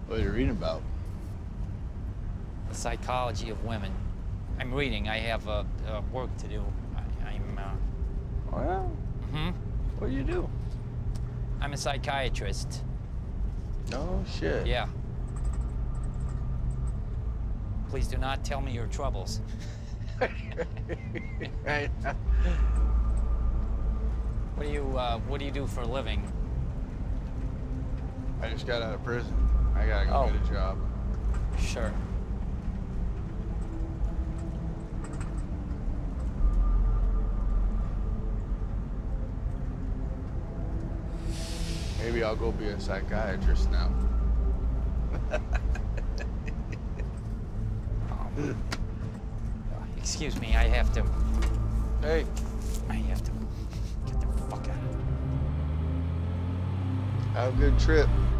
What are you reading about? The psychology of women. I'm reading. I have work to do. Oh, yeah? Hmm? What do you do? I'm a psychiatrist. No shit. Yeah. Please do not tell me your troubles. Right. What do you do for a living? I just got out of prison. I gotta go Oh. get a job. Sure. Maybe I'll go be a psychiatrist now. Excuse me, I have to Hey, get the fuck out of here. have a good trip.